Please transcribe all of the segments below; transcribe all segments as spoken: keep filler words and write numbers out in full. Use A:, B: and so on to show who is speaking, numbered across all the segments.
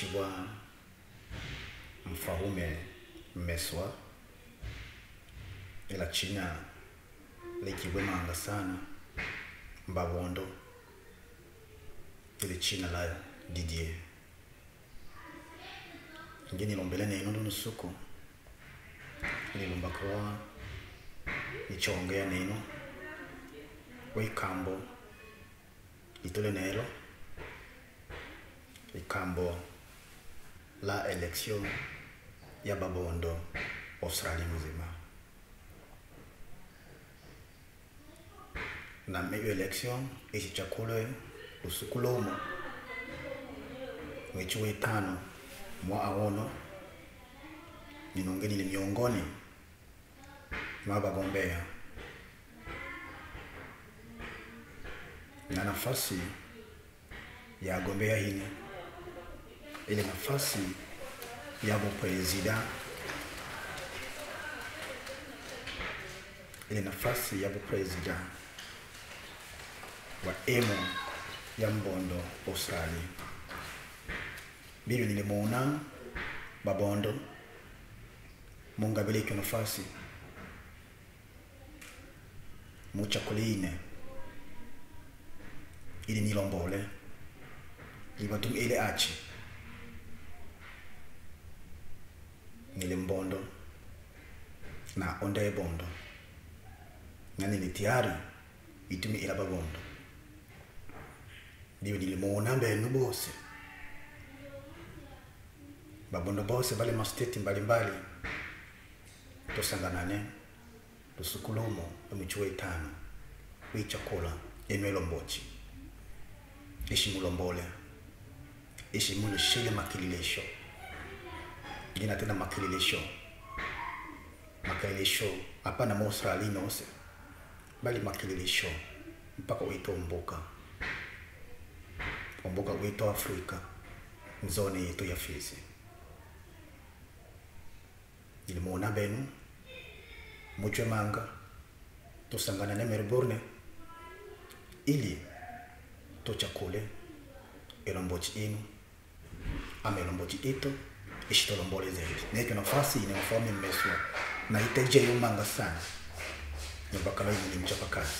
A: Ichiwa Mfaume Meswa ila China likiwe manga sana mbabondo ile China la Didier ngeni lombele ne inondo nusuku ile lombakwa ichongea neno wekambo itole nero ikambo la election ya babondo Australia mzima na meyo election ichi chakule usukulomo mwechuwe tano mwa awono ninongeni ni miongoni mwa bagombea na nafasi ya gombea hini ile nafasi ya president ile nafasi ya president wa emo ya mbondo Australia bilo nilimwona babondo mungabele iko nafasi muchakuline ili nilombole ibatum ile achi nilimbondo na onde bondo nani ni tiari itumi ila babondo ndio nilimwona mbenu bose babondo bose bale masteti mbalimbali tosanganane tusukulomo emuchuwe tano wichakula emelo mbochi ishimulombole ishimulo shile makililesho gina tena makililesho makililesho hapa na Australia nose bali makililesho mpaka wito mboka mboka wito Afrika nzone yetu ya Fizi nilimwona benu muchwe manga tusangana na Melbourne ili tochakule elombochi inu ama elombochi ito ishitolombole zaidi neke nafasi ine Mfaume Meswa na iteje yumanga sana nibakala ni mchapa kazi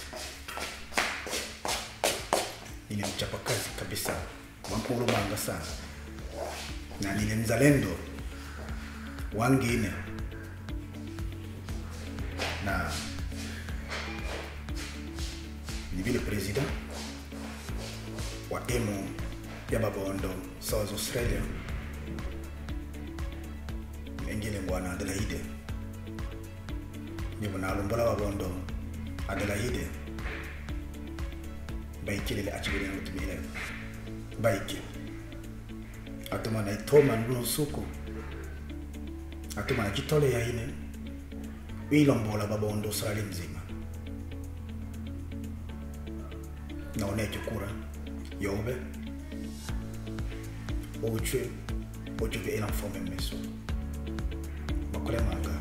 A: ni mchapa kazi kabisa wankulu manga sana na ni mzalendo wangine na ni vile president wa emo ya babondo South Australia engine ngwana Adelaide ni bana lombola babondo Adelaide baikile achibiri ngutumile baiki atuma na itoma nusuku atuma na kitole ya ine wilombola babondo Australia mzima naone chukura yobe ochwe ochwe ila Mfaume Meswa makole manga